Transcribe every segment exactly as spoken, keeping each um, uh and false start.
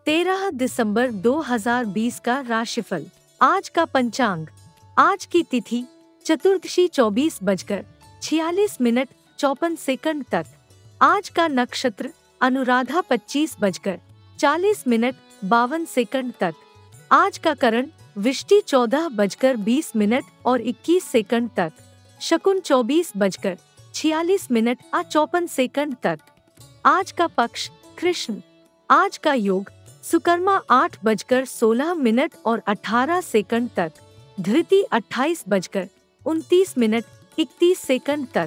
तेरह दिसंबर दो हज़ार बीस का राशिफल। आज का पंचांग। आज की तिथि चतुर्दशी चौबीस बजकर छियालीस मिनट चौपन सेकंड तक। आज का नक्षत्र अनुराधा पच्चीस बजकर चालीस मिनट बावन सेकंड तक। आज का करण विष्टि चौदह बजकर बीस मिनट और इक्कीस सेकंड तक। शकुन चौबीस बजकर छियालीस मिनट और चौपन सेकंड तक। आज का पक्ष कृष्ण। आज का योग सुकर्मा आठ बजकर सोलह मिनट और अठारह सेकंड तक। धृति अट्ठाईस बजकर उनतीस मिनट इकतीस सेकंड तक।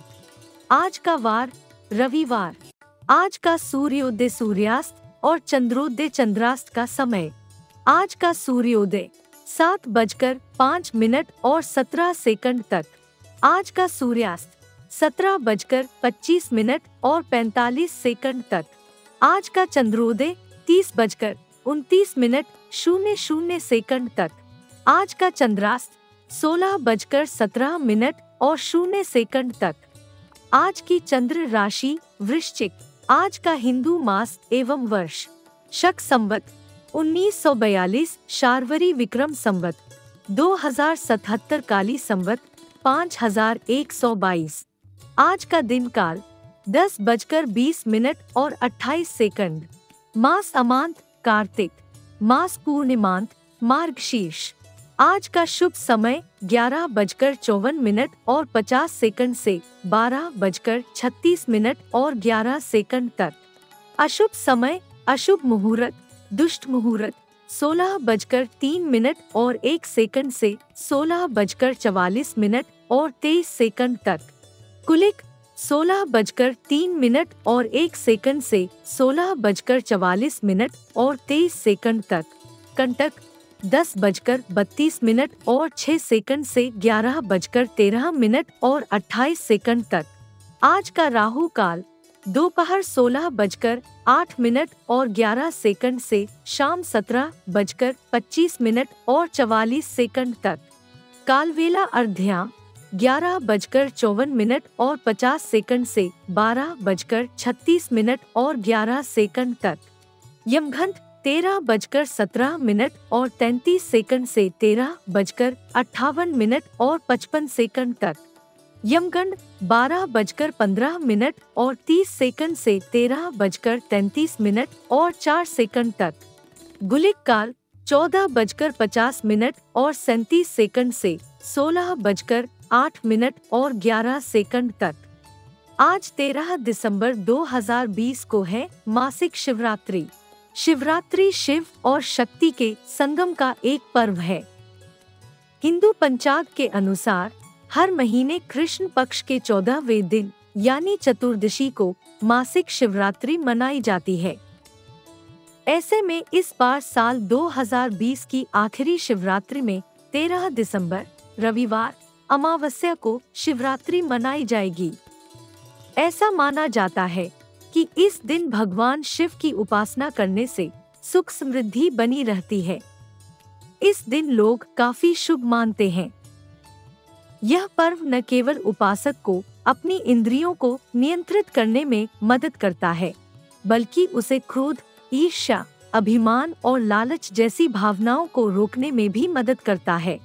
आज का वार रविवार। आज का सूर्योदय सूर्यास्त और चंद्रोदय चंद्रास्त का समय। आज का सूर्योदय सात बजकर पाँच मिनट और सत्रह सेकंड तक। आज का सूर्यास्त सत्रह बजकर पच्चीस मिनट और पैंतालीस सेकंड तक। आज का चंद्रोदय तीस बजकर उनतीस मिनट शून्य शून्य सेकंड तक। आज का चंद्रास्त सोलह बजकर सत्रह मिनट और शून्य सेकंड तक। आज की चंद्र राशि वृश्चिक। आज का हिंदू मास एवं वर्ष शक संवत उन्नीस सौ बयालीस, शार्वरी विक्रम संवत दो हजार सतहत्तर, काली संवत पाँच हजार एक सौ बाईस। आज का दिन काल दस बजकर बीस मिनट और अट्ठाईस सेकंड। मास अमांत कार्तिक। मास पूर्णिमांत मार्गशीर्ष। आज का शुभ समय ग्यारह बजकर चौवन मिनट और पचास सेकंड से बारह बजकर छत्तीस मिनट और ग्यारह सेकंड तक। अशुभ समय अशुभ मुहूर्त दुष्ट मुहूर्त सोलह बजकर तीन मिनट और एक सेकंड से सोलह बजकर चवालीस मिनट और तेईस सेकंड तक। कुलिक सोलह बजकर तीन मिनट और एक सेकंड से सोलह बजकर चवालीस मिनट और तेईस सेकंड तक। कंटक दस बजकर बत्तीस मिनट और छह सेकंड से ग्यारह बजकर तेरह मिनट और अट्ठाईस सेकंड तक। आज का राहु काल दोपहर सोलह बजकर आठ मिनट और ग्यारह सेकंड से शाम सत्रह बजकर पच्चीस मिनट और चवालीस सेकंड तक। कालवेला अर्ध्या ग्यारह बजकर चौवन मिनट और पचास सेकंड से बारह बजकर छत्तीस मिनट और ग्यारह सेकंड तक। यमघंट तेरह बजकर सत्रह मिनट और तैंतीस सेकंड से तेरह बजकर अट्ठावन मिनट और पचपन सेकंड तक। यमगंड बारह बजकर पंद्रह मिनट और तीस सेकंड से तेरह बजकर तैंतीस मिनट और चार सेकंड तक। गुलिक काल चौदह बजकर पचास मिनट और सैंतीस सेकंड से सोलह बजकर आठ मिनट और ग्यारह सेकंड तक। आज तेरह दिसंबर दो हज़ार बीस को है मासिक शिवरात्रि। शिवरात्रि शिव और शक्ति के संगम का एक पर्व है। हिंदू पंचांग के अनुसार हर महीने कृष्ण पक्ष के चौदहवें दिन यानी चतुर्दशी को मासिक शिवरात्रि मनाई जाती है। ऐसे में इस बार साल दो हज़ार बीस की आखिरी शिवरात्रि में तेरह दिसंबर रविवार अमावस्या को शिवरात्रि मनाई जाएगी। ऐसा माना जाता है कि इस दिन भगवान शिव की उपासना करने से सुख समृद्धि बनी रहती है। इस दिन लोग काफी शुभ मानते हैं। यह पर्व न केवल उपासक को अपनी इंद्रियों को नियंत्रित करने में मदद करता है, बल्कि उसे क्रोध, ईर्ष्या, अभिमान और लालच जैसी भावनाओं को रोकने में भी मदद करता है।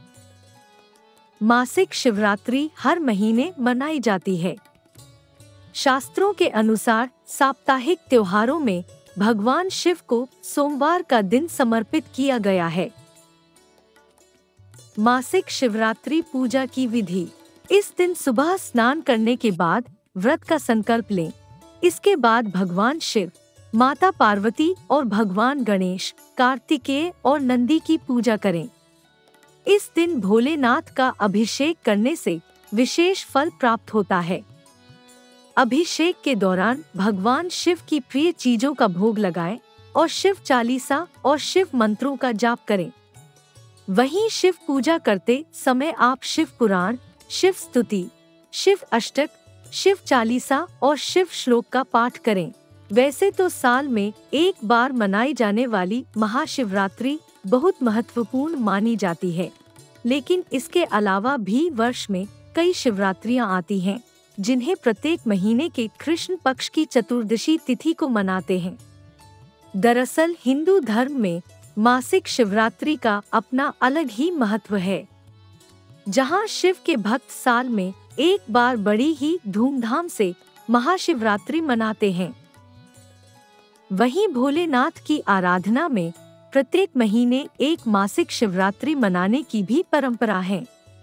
मासिक शिवरात्रि हर महीने मनाई जाती है। शास्त्रों के अनुसार साप्ताहिक त्योहारों में भगवान शिव को सोमवार का दिन समर्पित किया गया है। मासिक शिवरात्रि पूजा की विधि। इस दिन सुबह स्नान करने के बाद व्रत का संकल्प लें। इसके बाद भगवान शिव, माता पार्वती और भगवान गणेश, कार्तिकेय और नंदी की पूजा करें। इस दिन भोलेनाथ का अभिषेक करने से विशेष फल प्राप्त होता है। अभिषेक के दौरान भगवान शिव की प्रिय चीजों का भोग लगाएं और शिव चालीसा और शिव मंत्रों का जाप करें। वहीं शिव पूजा करते समय आप शिव पुराण, शिव स्तुति, शिव अष्टक, शिव चालीसा और शिव श्लोक का पाठ करें। वैसे तो साल में एक बार मनाई जाने वाली महाशिवरात्रि बहुत महत्वपूर्ण मानी जाती है, लेकिन इसके अलावा भी वर्ष में कई शिवरात्रियां आती हैं, जिन्हें प्रत्येक महीने के कृष्ण पक्ष की चतुर्दशी तिथि को मनाते हैं। दरअसल हिंदू धर्म में मासिक शिवरात्रि का अपना अलग ही महत्व है, जहां शिव के भक्त साल में एक बार बड़ी ही धूमधाम से महाशिवरात्रि मनाते हैं। वहीं भोलेनाथ की आराधना में प्रत्येक महीने एक मासिक शिवरात्रि मनाने की भी परंपरा है।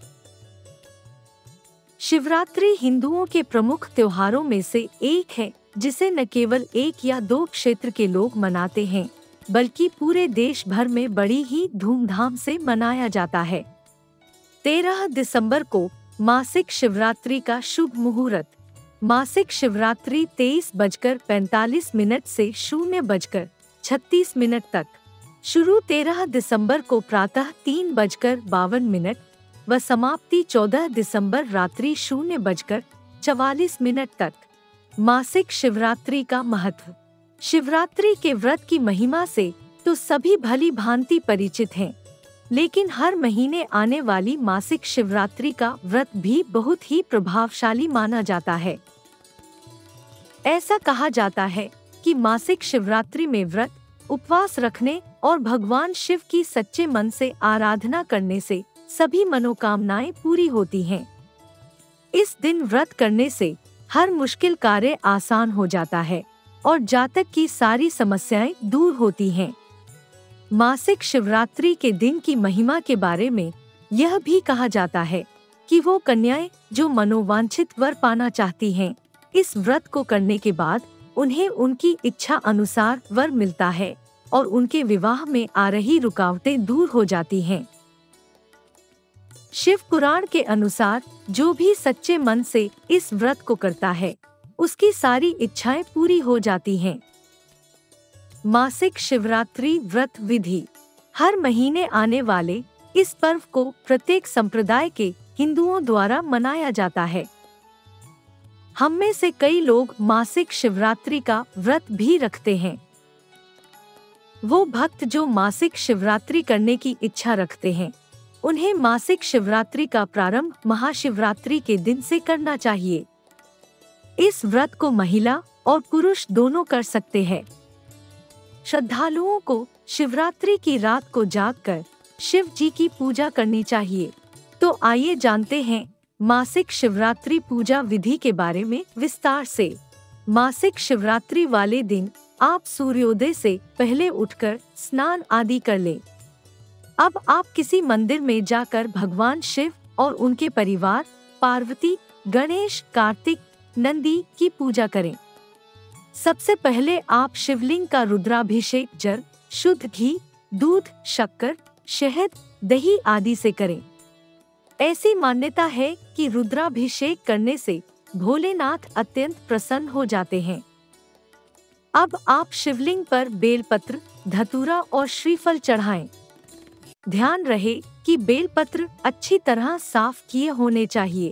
शिवरात्रि हिंदुओं के प्रमुख त्योहारों में से एक है, जिसे न केवल एक या दो क्षेत्र के लोग मनाते हैं, बल्कि पूरे देश भर में बड़ी ही धूमधाम से मनाया जाता है। तेरह दिसंबर को मासिक शिवरात्रि का शुभ मुहूर्त। मासिक शिवरात्रि तेईस बजकर पैंतालीस मिनट से शून्य बजकर छत्तीस मिनट तक शुरू तेरह दिसंबर को प्रातः तीन बजकर बावन मिनट व समाप्ति चौदह दिसंबर रात्रि शून्य बजकर चवालीस मिनट तक। मासिक शिवरात्रि का महत्व। शिवरात्रि के व्रत की महिमा से तो सभी भली भांति परिचित हैं, लेकिन हर महीने आने वाली मासिक शिवरात्रि का व्रत भी बहुत ही प्रभावशाली माना जाता है। ऐसा कहा जाता है कि मासिक शिवरात्रि में व्रत, उपवास रखने और भगवान शिव की सच्चे मन से आराधना करने से सभी मनोकामनाएं पूरी होती हैं। इस दिन व्रत करने से हर मुश्किल कार्य आसान हो जाता है और जातक की सारी समस्याएं दूर होती हैं। मासिक शिवरात्रि के दिन की महिमा के बारे में यह भी कहा जाता है कि वो कन्याएं जो मनोवांछित वर पाना चाहती हैं, इस व्रत को करने के बाद उन्हें उनकी इच्छा अनुसार वर मिलता है और उनके विवाह में आ रही रुकावटें दूर हो जाती हैं। शिव पुराण के अनुसार जो भी सच्चे मन से इस व्रत को करता है, उसकी सारी इच्छाएं पूरी हो जाती हैं। मासिक शिवरात्रि व्रत विधि। हर महीने आने वाले इस पर्व को प्रत्येक संप्रदाय के हिंदुओं द्वारा मनाया जाता है। हम में से कई लोग मासिक शिवरात्रि का व्रत भी रखते हैं। वो भक्त जो मासिक शिवरात्रि करने की इच्छा रखते हैं, उन्हें मासिक शिवरात्रि का प्रारंभ महाशिवरात्रि के दिन से करना चाहिए। इस व्रत को महिला और पुरुष दोनों कर सकते हैं। श्रद्धालुओं को शिवरात्रि की रात को जागकर शिव जी की पूजा करनी चाहिए। तो आइए जानते हैं मासिक शिवरात्रि पूजा विधि के बारे में विस्तार से। मासिक शिवरात्रि वाले दिन आप सूर्योदय से पहले उठकर स्नान आदि कर लें। अब आप किसी मंदिर में जाकर भगवान शिव और उनके परिवार पार्वती, गणेश, कार्तिक, नंदी की पूजा करें। सबसे पहले आप शिवलिंग का रुद्राभिषेक जल, शुद्ध घी, दूध, शक्कर, शहद, दही आदि से करें। ऐसी मान्यता है कि रुद्राभिषेक करने से भोलेनाथ अत्यंत प्रसन्न हो जाते हैं। अब आप शिवलिंग पर बेलपत्र, धतूरा और श्रीफल चढ़ाएं। ध्यान रहे कि बेलपत्र अच्छी तरह साफ किए होने चाहिए।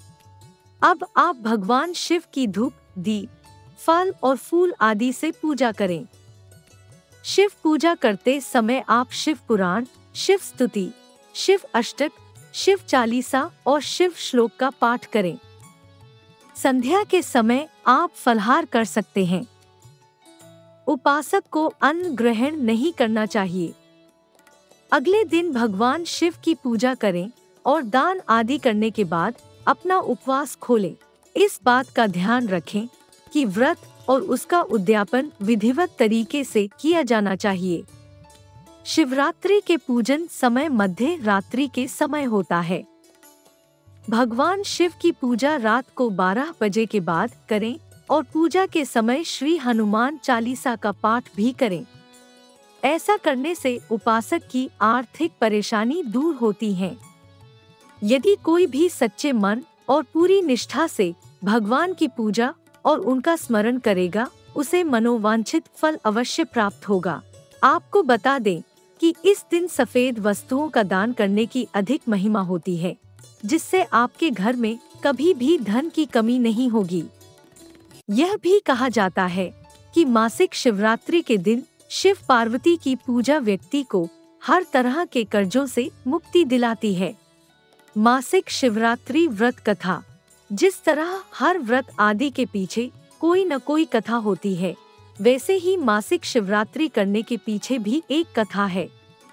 अब आप भगवान शिव की धूप, दीप, फल और फूल आदि से पूजा करें। शिव पूजा करते समय आप शिव पुराण, शिव स्तुति, शिव अष्टक, शिव चालीसा और शिव श्लोक का पाठ करें। संध्या के समय आप फलाहार कर सकते हैं। उपासक को अन्न ग्रहण नहीं करना चाहिए। अगले दिन भगवान शिव की पूजा करें और दान आदि करने के बाद अपना उपवास खोलें। इस बात का ध्यान रखें कि व्रत और उसका उद्यापन विधिवत तरीके से किया जाना चाहिए। शिवरात्रि के पूजन समय मध्य रात्रि के समय होता है। भगवान शिव की पूजा रात को बारह बजे के बाद करें और पूजा के समय श्री हनुमान चालीसा का पाठ भी करें। ऐसा करने से उपासक की आर्थिक परेशानी दूर होती है। यदि कोई भी सच्चे मन और पूरी निष्ठा से भगवान की पूजा और उनका स्मरण करेगा, उसे मनोवांछित फल अवश्य प्राप्त होगा। आपको बता दें कि इस दिन सफेद वस्तुओं का दान करने की अधिक महिमा होती है, जिससे आपके घर में कभी भी धन की कमी नहीं होगी। यह भी कहा जाता है कि मासिक शिवरात्रि के दिन शिव पार्वती की पूजा व्यक्ति को हर तरह के कर्जों से मुक्ति दिलाती है। मासिक शिवरात्रि व्रत कथा। जिस तरह हर व्रत आदि के पीछे कोई न कोई कथा होती है, वैसे ही मासिक शिवरात्रि करने के पीछे भी एक कथा है।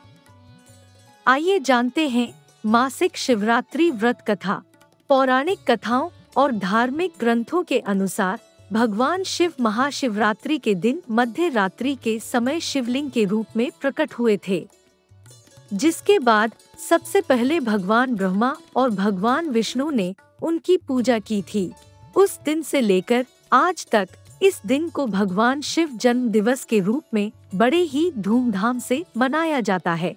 आइए जानते हैं मासिक शिवरात्रि व्रत कथा। पौराणिक कथाओं और धार्मिक ग्रंथों के अनुसार भगवान शिव महाशिवरात्रि के दिन मध्य रात्रि के समय शिवलिंग के रूप में प्रकट हुए थे, जिसके बाद सबसे पहले भगवान ब्रह्मा और भगवान विष्णु ने उनकी पूजा की थी। उस दिन से लेकर आज तक इस दिन को भगवान शिव जन्म दिवस के रूप में बड़े ही धूमधाम से मनाया जाता है।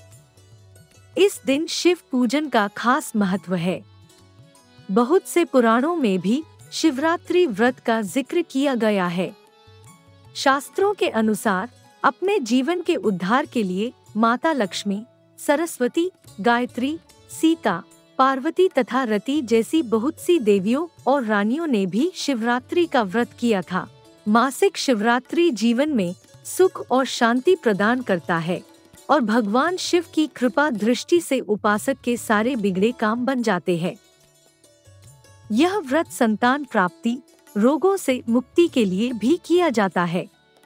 इस दिन शिव पूजन का खास महत्व है। बहुत से पुराणों में भी शिवरात्रि व्रत का जिक्र किया गया है। शास्त्रों के अनुसार अपने जीवन के उद्धार के लिए माता लक्ष्मी, सरस्वती, गायत्री, सीता, पार्वती तथा रति जैसी बहुत सी देवियों और रानियों ने भी शिवरात्रि का व्रत किया था। मासिक शिवरात्रि जीवन में सुख और शांति प्रदान करता है और भगवान शिव की कृपा दृष्टि से उपासक के सारे बिगड़े काम बन जाते हैं। यह व्रत संतान प्राप्ति, रोगों से मुक्ति के लिए भी किया जाता है।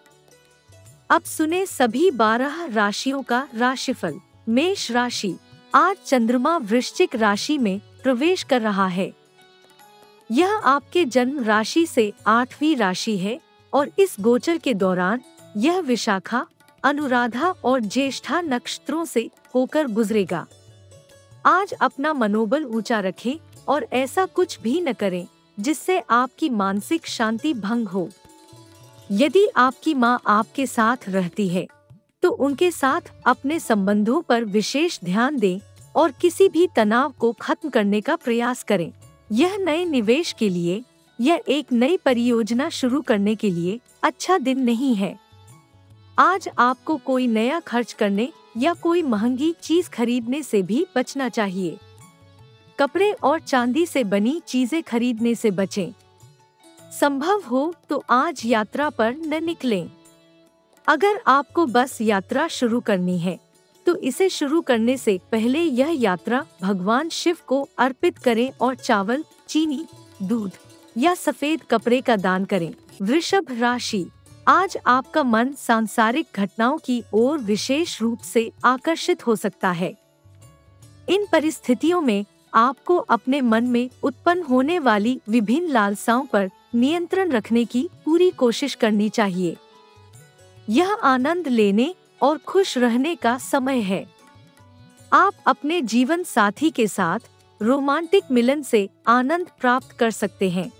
अब सुने सभी बारह राशियों का राशिफल। मेष राशि। आज चंद्रमा वृश्चिक राशि में प्रवेश कर रहा है। यह आपके जन्म राशि से आठवीं राशि है और इस गोचर के दौरान यह विशाखा, अनुराधा और ज्येष्ठा नक्षत्रों से होकर गुजरेगा। आज अपना मनोबल ऊंचा रखें और ऐसा कुछ भी न करें जिससे आपकी मानसिक शांति भंग हो। यदि आपकी माँ आपके साथ रहती है तो उनके साथ अपने संबंधों पर विशेष ध्यान दें और किसी भी तनाव को खत्म करने का प्रयास करें। यह नए निवेश के लिए या एक नई परियोजना शुरू करने के लिए अच्छा दिन नहीं है। आज आपको कोई नया खर्च करने या कोई महंगी चीज खरीदने से भी बचना चाहिए। कपड़े और चांदी से बनी चीजें खरीदने से बचें। संभव हो तो आज यात्रा पर न निकलें। अगर आपको बस यात्रा शुरू करनी है तो इसे शुरू करने से पहले यह यात्रा भगवान शिव को अर्पित करें और चावल, चीनी, दूध या सफेद कपड़े का दान करें। वृषभ राशि। आज आपका मन सांसारिक घटनाओं की ओर विशेष रूप से आकर्षित हो सकता है। इन परिस्थितियों में आपको अपने मन में उत्पन्न होने वाली विभिन्न लालसाओं पर नियंत्रण रखने की पूरी कोशिश करनी चाहिए। यह आनंद लेने और खुश रहने का समय है। आप अपने जीवन साथी के साथ रोमांटिक मिलन से आनंद प्राप्त कर सकते हैं।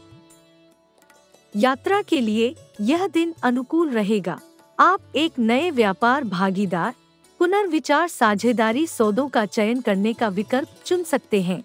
यात्रा के लिए यह दिन अनुकूल रहेगा। आप एक नए व्यापार भागीदार, पुनर्विचार साझेदारी सौदों का चयन करने का विकल्प चुन सकते हैं।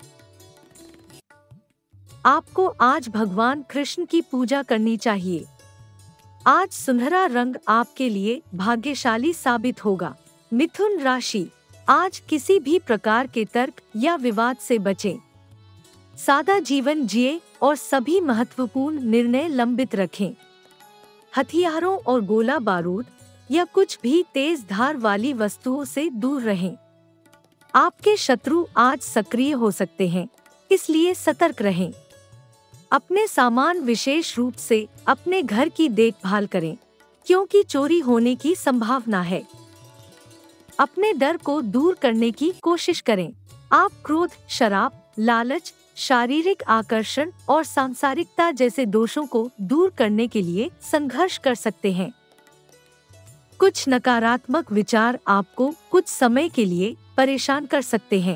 आपको आज भगवान कृष्ण की पूजा करनी चाहिए। आज सुनहरा रंग आपके लिए भाग्यशाली साबित होगा। मिथुन राशि। आज किसी भी प्रकार के तर्क या विवाद से बचें। सादा जीवन जिए और सभी महत्वपूर्ण निर्णय लंबित रखें। हथियारों और गोला बारूद या कुछ भी तेज धार वाली वस्तुओं से दूर रहें। आपके शत्रु आज सक्रिय हो सकते हैं, इसलिए सतर्क रहें। अपने सामान विशेष रूप से अपने घर की देखभाल करें, क्योंकि चोरी होने की संभावना है। अपने डर को दूर करने की कोशिश करें। आप क्रोध, शराब, लालच, शारीरिक आकर्षण और सांसारिकता जैसे दोषों को दूर करने के लिए संघर्ष कर सकते हैं। कुछ नकारात्मक विचार आपको कुछ समय के लिए परेशान कर सकते हैं।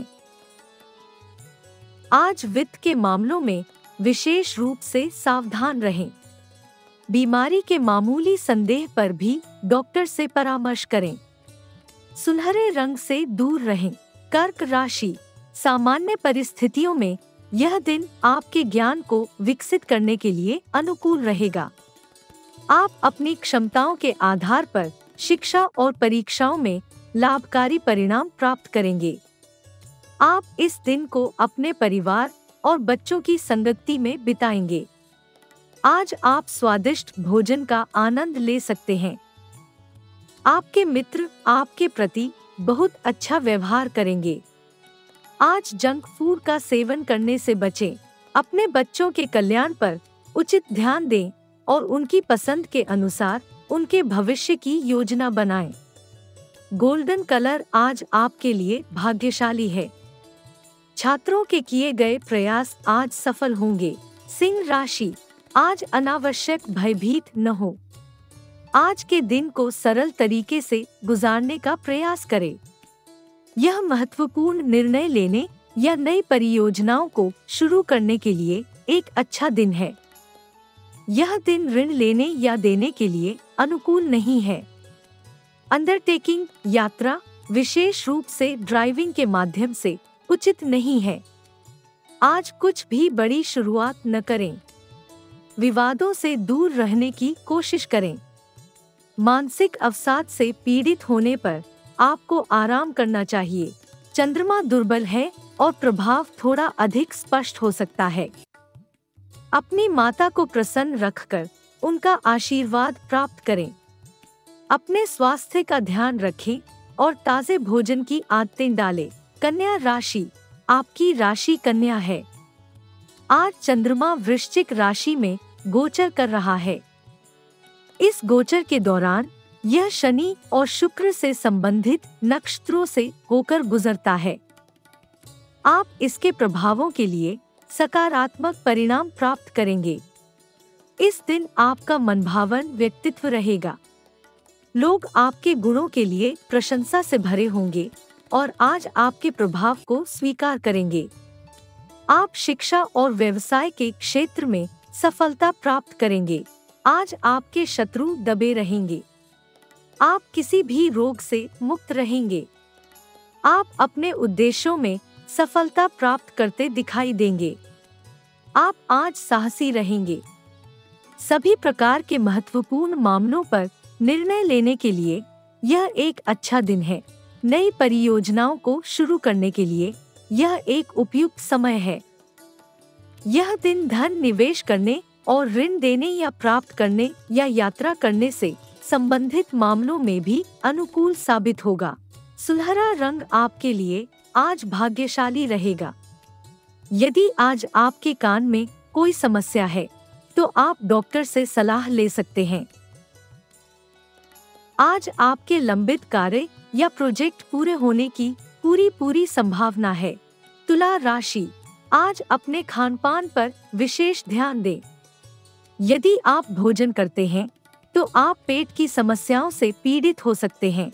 आज वित्त के मामलों में विशेष रूप से सावधान रहें। बीमारी के मामूली संदेह पर भी डॉक्टर से परामर्श करें। सुनहरे रंग से दूर रहें। कर्क राशि। सामान्य परिस्थितियों में यह दिन आपके ज्ञान को विकसित करने के लिए अनुकूल रहेगा। आप अपनी क्षमताओं के आधार पर शिक्षा और परीक्षाओं में लाभकारी परिणाम प्राप्त करेंगे। आप इस दिन को अपने परिवार और बच्चों की संगति में बिताएंगे। आज आप स्वादिष्ट भोजन का आनंद ले सकते हैं। आपके मित्र आपके प्रति बहुत अच्छा व्यवहार करेंगे। आज जंक फूड का सेवन करने से बचें। अपने बच्चों के कल्याण पर उचित ध्यान दें और उनकी पसंद के अनुसार उनके भविष्य की योजना बनाएं। गोल्डन कलर आज आपके लिए भाग्यशाली है। छात्रों के किए गए प्रयास आज सफल होंगे। सिंह राशि, आज अनावश्यक भयभीत न हो। आज के दिन को सरल तरीके से गुजारने का प्रयास करें। यह महत्वपूर्ण निर्णय लेने या नई परियोजनाओं को शुरू करने के लिए एक अच्छा दिन है। यह दिन ऋण लेने या देने के लिए अनुकूल नहीं है। अंडरटेकिंग, यात्रा, विशेष रूप से ड्राइविंग के माध्यम से उचित नहीं है। आज कुछ भी बड़ी शुरुआत न करें। विवादों से दूर रहने की कोशिश करें। मानसिक अवसाद से पीड़ित होने पर आपको आराम करना चाहिए। चंद्रमा दुर्बल है और प्रभाव थोड़ा अधिक स्पष्ट हो सकता है। अपनी माता को प्रसन्न रखकर उनका आशीर्वाद प्राप्त करें। अपने स्वास्थ्य का ध्यान रखें और ताजे भोजन की आदतें डालें। कन्या राशि, आपकी राशि कन्या है। आज चंद्रमा वृश्चिक राशि में गोचर कर रहा है। इस गोचर के दौरान यह शनि और शुक्र से संबंधित नक्षत्रों से होकर गुजरता है। आप इसके प्रभावों के लिए सकारात्मक परिणाम प्राप्त करेंगे। इस दिन आपका मनभावन व्यक्तित्व रहेगा। लोग आपके गुणों के लिए प्रशंसा से भरे होंगे और आज आपके प्रभाव को स्वीकार करेंगे। आप शिक्षा और व्यवसाय के क्षेत्र में सफलता प्राप्त करेंगे। आज आपके शत्रु दबे रहेंगे। आप किसी भी रोग से मुक्त रहेंगे। आप अपने उद्देश्यों में सफलता प्राप्त करते दिखाई देंगे। आप आज साहसी रहेंगे। सभी प्रकार के महत्वपूर्ण मामलों पर निर्णय लेने के लिए यह एक अच्छा दिन है। नई परियोजनाओं को शुरू करने के लिए यह एक उपयुक्त समय है। यह दिन धन निवेश करने और ऋण देने या प्राप्त करने या यात्रा करने से संबंधित मामलों में भी अनुकूल साबित होगा। सुनहरा रंग आपके लिए आज भाग्यशाली रहेगा। यदि आज आपके कान में कोई समस्या है तो आप डॉक्टर से सलाह ले सकते हैं। आज आपके लंबित कार्य या प्रोजेक्ट पूरे होने की पूरी पूरी संभावना है। तुला राशि, आज अपने खानपान पर विशेष ध्यान दें। यदि आप भोजन करते हैं तो आप पेट की समस्याओं से पीड़ित हो सकते हैं।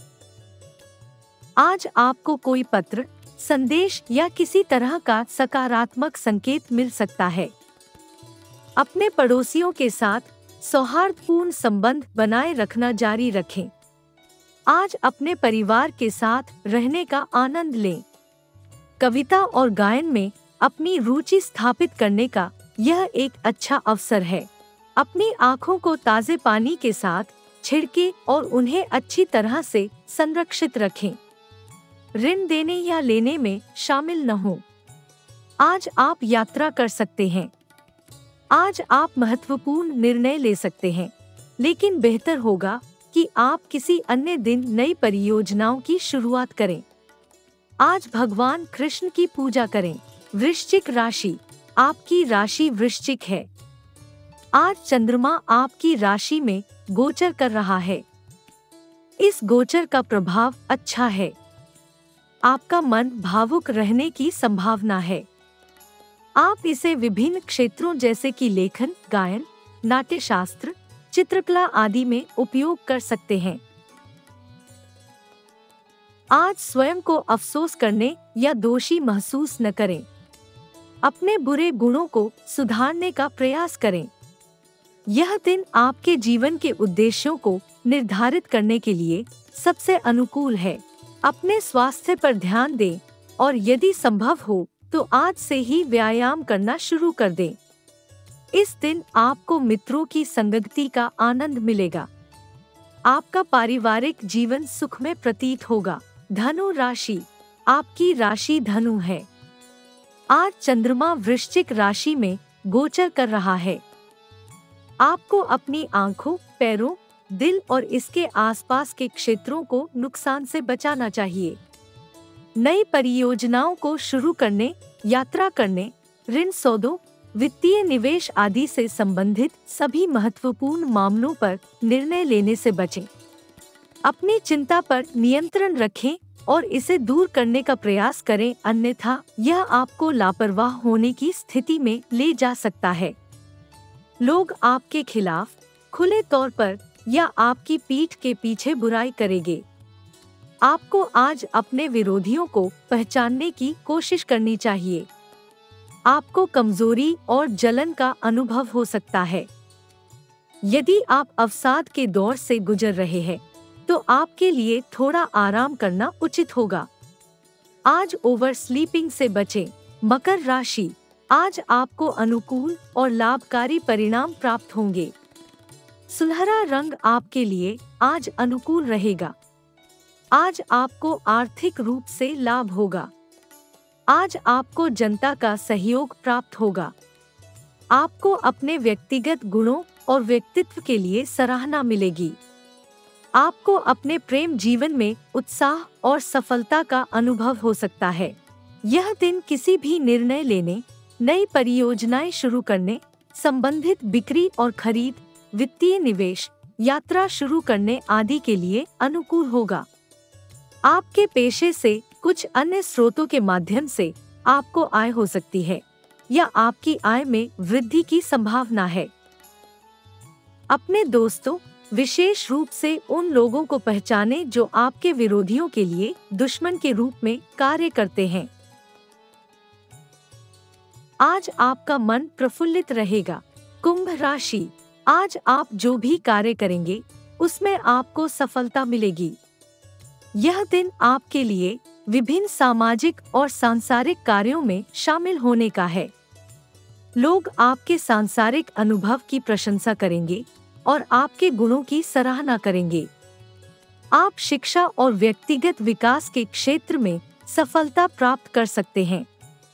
आज आपको कोई पत्र, संदेश या किसी तरह का सकारात्मक संकेत मिल सकता है। अपने पड़ोसियों के साथ सौहार्दपूर्ण संबंध बनाए रखना जारी रखें। आज अपने परिवार के साथ रहने का आनंद लें। कविता और गायन में अपनी रुचि स्थापित करने का यह एक अच्छा अवसर है। अपनी आँखों को ताजे पानी के साथ छिड़के और उन्हें अच्छी तरह से संरक्षित रखें। ऋण देने या लेने में शामिल न हो। आज आप यात्रा कर सकते हैं। आज आप महत्वपूर्ण निर्णय ले सकते हैं, लेकिन बेहतर होगा कि आप किसी अन्य दिन नई परियोजनाओं की शुरुआत करें। आज भगवान कृष्ण की पूजा करें। वृश्चिक राशि, आपकी राशि वृश्चिक है। आज चंद्रमा आपकी राशि में गोचर कर रहा है। इस गोचर का प्रभाव अच्छा है। आपका मन भावुक रहने की संभावना है। आप इसे विभिन्न क्षेत्रों जैसे कि लेखन, गायन, नाट्यशास्त्र, चित्रकला आदि में उपयोग कर सकते हैं। आज स्वयं को अफसोस करने या दोषी महसूस न करें। अपने बुरे गुणों को सुधारने का प्रयास करें। यह दिन आपके जीवन के उद्देश्यों को निर्धारित करने के लिए सबसे अनुकूल है। अपने स्वास्थ्य पर ध्यान दें और यदि संभव हो तो आज से ही व्यायाम करना शुरू कर दें। इस दिन आपको मित्रों की संगति का आनंद मिलेगा। आपका पारिवारिक जीवन सुखमय प्रतीत होगा। धनु राशि, आपकी राशि धनु है। आज चंद्रमा वृश्चिक राशि में गोचर कर रहा है। आपको अपनी आंखों, पैरों, दिल और इसके आसपास के क्षेत्रों को नुकसान से बचाना चाहिए। नई परियोजनाओं को शुरू करने, यात्रा करने, ऋण सौदों, वित्तीय निवेश आदि से संबंधित सभी महत्वपूर्ण मामलों पर निर्णय लेने से बचें। अपनी चिंता पर नियंत्रण रखें और इसे दूर करने का प्रयास करें, अन्यथा यह आपको लापरवाह होने की स्थिति में ले जा सकता है। लोग आपके खिलाफ खुले तौर पर या आपकी पीठ के पीछे बुराई करेंगे। आपको आज अपने विरोधियों को पहचानने की कोशिश करनी चाहिए। आपको कमजोरी और जलन का अनुभव हो सकता है। यदि आप अवसाद के दौर से गुजर रहे हैं, तो आपके लिए थोड़ा आराम करना उचित होगा। आज ओवर स्लीपिंग से बचें। मकर राशि, आज आपको अनुकूल और लाभकारी परिणाम प्राप्त होंगे। सुनहरा रंग आपके लिए आज अनुकूल रहेगा। आज आपको आर्थिक रूप से लाभ होगा। आज आपको जनता का सहयोग प्राप्त होगा। आपको अपने व्यक्तिगत गुणों और व्यक्तित्व के लिए सराहना मिलेगी। आपको अपने प्रेम जीवन में उत्साह और सफलता का अनुभव हो सकता है। यह दिन किसी भी निर्णय लेने, नई परियोजनाएं शुरू करने, संबंधित बिक्री और खरीद, वित्तीय निवेश, यात्रा शुरू करने आदि के लिए अनुकूल होगा। आपके पेशे से कुछ अन्य स्रोतों के माध्यम से आपको आय हो सकती है या आपकी आय में वृद्धि की संभावना है। अपने दोस्तों, विशेष रूप से उन लोगों को पहचानें जो आपके विरोधियों के लिए दुश्मन के रूप में कार्य करते हैं। आज आपका मन प्रफुल्लित रहेगा। कुंभ राशि, आज आप जो भी कार्य करेंगे उसमें आपको सफलता मिलेगी। यह दिन आपके लिए विभिन्न सामाजिक और सांसारिक कार्यों में शामिल होने का है। लोग आपके सांसारिक अनुभव की प्रशंसा करेंगे और आपके गुणों की सराहना करेंगे। आप शिक्षा और व्यक्तिगत विकास के क्षेत्र में सफलता प्राप्त कर सकते हैं।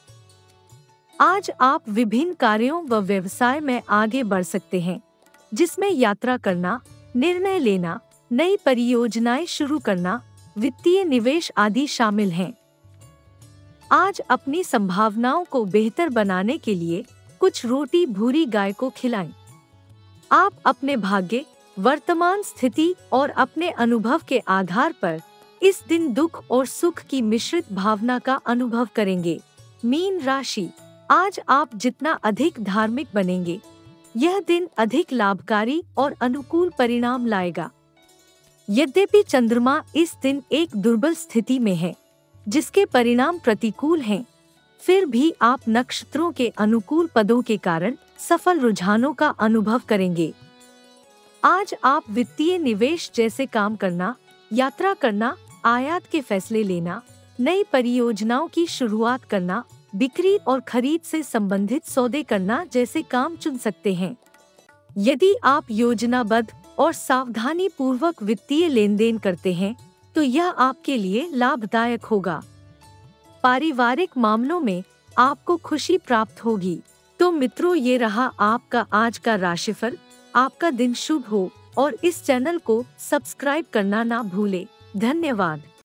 आज आप विभिन्न कार्यों व व्यवसाय में आगे बढ़ सकते हैं, जिसमें यात्रा करना, निर्णय लेना, नई परियोजनाएं शुरू करना, वित्तीय निवेश आदि शामिल हैं। आज अपनी संभावनाओं को बेहतर बनाने के लिए कुछ रोटी भूरी गाय को खिलाएं। आप अपने भाग्य, वर्तमान स्थिति और अपने अनुभव के आधार पर इस दिन दुख और सुख की मिश्रित भावना का अनुभव करेंगे। मीन राशि, आज आप जितना अधिक धार्मिक बनेंगे, यह दिन अधिक लाभकारी और अनुकूल परिणाम लाएगा। यद्यपि चंद्रमा इस दिन एक दुर्बल स्थिति में है, जिसके परिणाम प्रतिकूल हैं, फिर भी आप नक्षत्रों के अनुकूल पदों के कारण सफल रुझानों का अनुभव करेंगे। आज आप वित्तीय निवेश जैसे काम करना, यात्रा करना, आयात के फैसले लेना, नई परियोजनाओं की शुरुआत करना, बिक्री और खरीद से संबंधित सौदे करना जैसे काम चुन सकते हैं। यदि आप योजनाबद्ध और सावधानी पूर्वक वित्तीय लेन देन करते हैं, तो यह आपके लिए लाभदायक होगा। पारिवारिक मामलों में आपको खुशी प्राप्त होगी। तो मित्रों, ये रहा आपका आज का राशिफल। आपका दिन शुभ हो और इस चैनल को सब्सक्राइब करना ना भूले। धन्यवाद।